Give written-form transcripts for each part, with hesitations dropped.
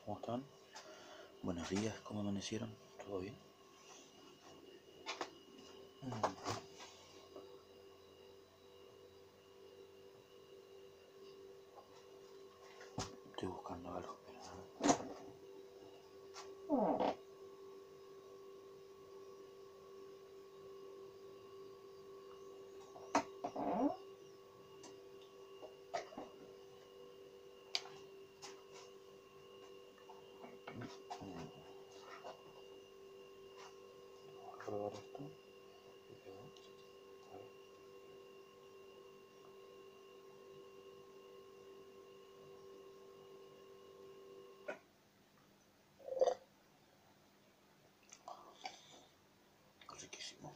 ¿Cómo están? Buenos días, ¿cómo amanecieron? ¿Todo bien? Estoy buscando algo, pero vamos a probar esto. Riquísimo.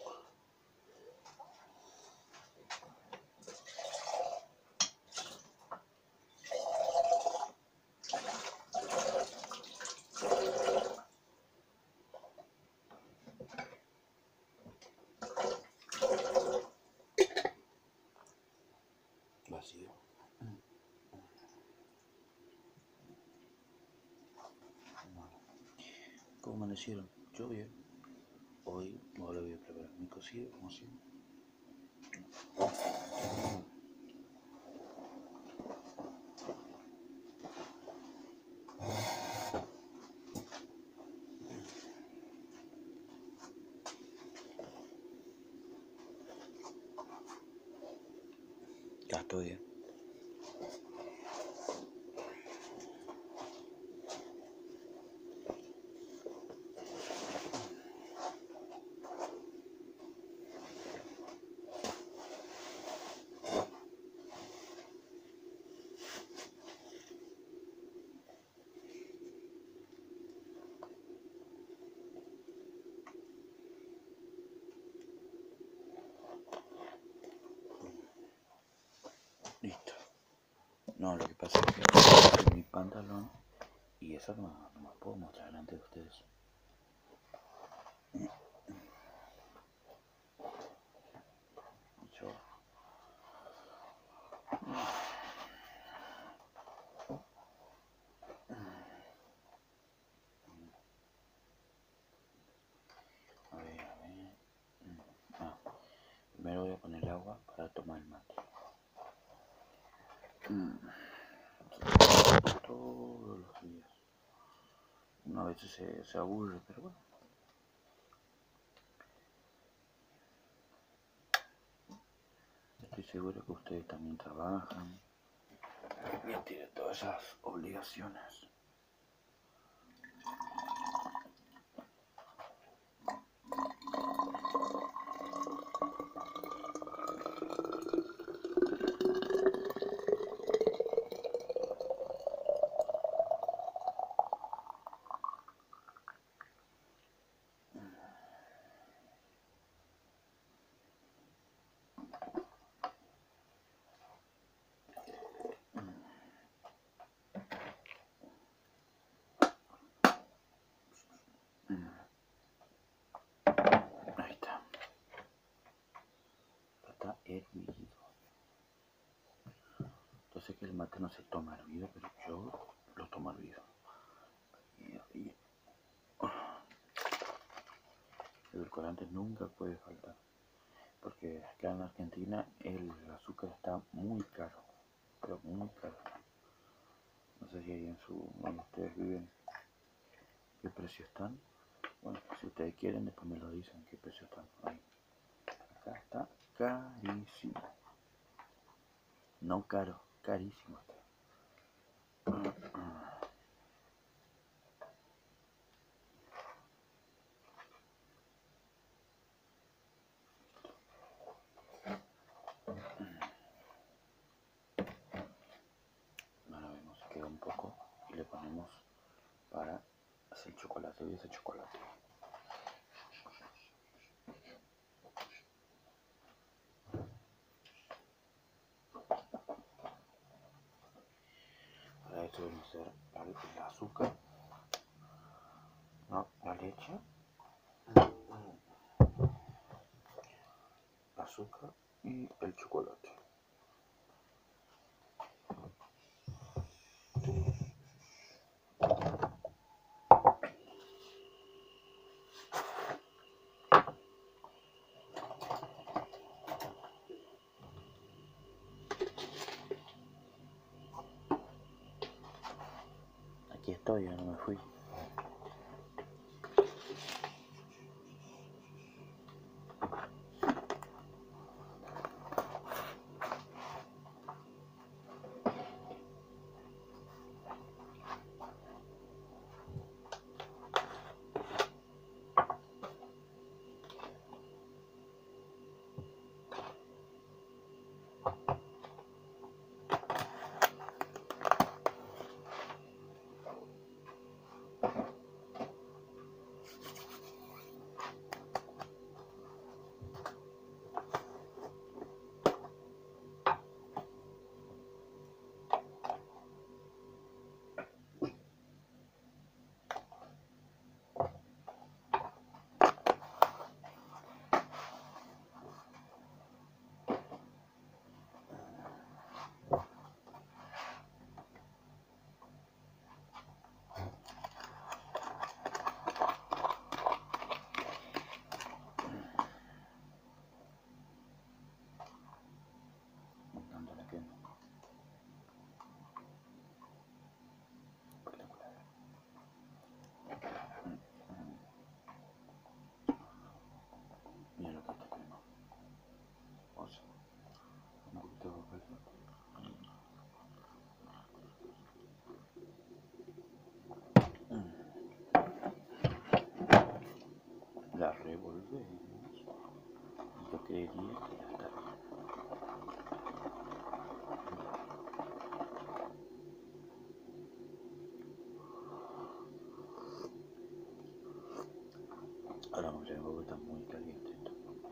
Vacío. ¿Cómo amanecieron? Yo bien. Hoy ahora voy a preparar mi cocido, como siempre. Ya estoy bien. Listo. No, lo que pasa es que mi pantalón y eso no me puedo mostrar delante de ustedes. Yo a ver. Primero voy a poner agua para tomar el mate. Todos los días. Uno a veces se aburre, pero bueno. Estoy seguro que ustedes también trabajan y tienen todas esas obligaciones. Ahí está. Está hervido. Yo sé que el mate no se toma hervido, pero yo lo tomo hervido. El edulcorante nunca puede faltar. Porque acá en Argentina el azúcar está muy caro. Pero muy caro. No sé si ahí donde ustedes viven, qué precio están. Bueno, si ustedes quieren, después me lo dicen qué precio están ahí. Acá está carísimo. No caro, carísimo está. Ahora vemos si queda un poco y le ponemos para hacer chocolate. Voy a hacer chocolate. Para esto vamos a hacer el azúcar, no, la leche, azúcar y el chocolate. Aquí estoy, ya no me fui. La revolvemos. Yo creería que ya está. Ahora vamos a ver, porque está muy caliente esto.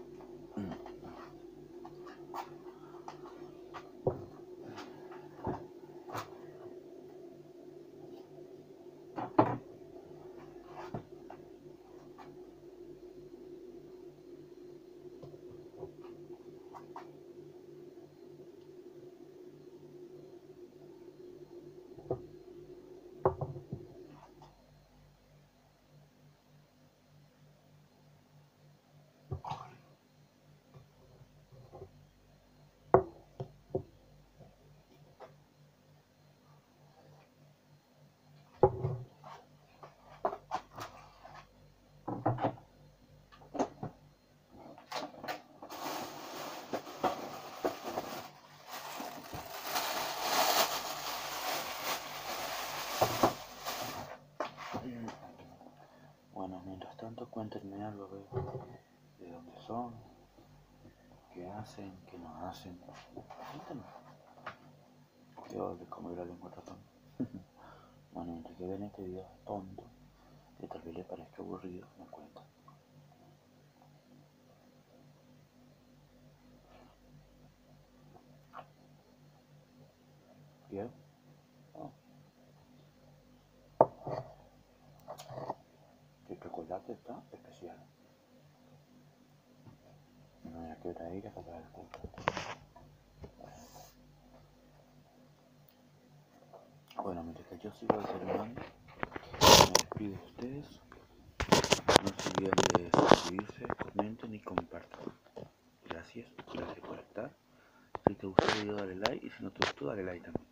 Bueno, mientras tanto cuéntenme algo de dónde son, qué hacen, qué no hacen. Cuéntenme. Yo de cómo ir a la lengua ratón. Bueno, mientras que ven este video tonto, que tal vez les parezca aburrido, me cuentan. ¿Bien? Oh. El chocolate está especial. No voy a quedar ir a sacar el punto. Bueno, mientras que yo sigo desayunando, me despido de ustedes. No se olviden de suscribirse, comenten y compartan. Gracias por estar. Si te gustó el video dale like y si no te gustó dale like también.